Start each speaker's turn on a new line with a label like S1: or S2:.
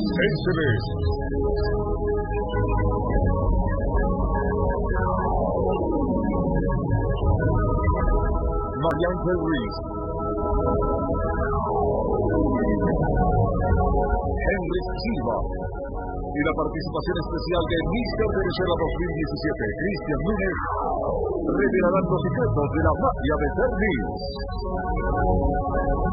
S1: SMS. Mariangel Ruiz, Silva, y la participación especial de Mister Venezuela 2017, Cristhian Nunes, revelarán los secretos de la magia de ser Miss.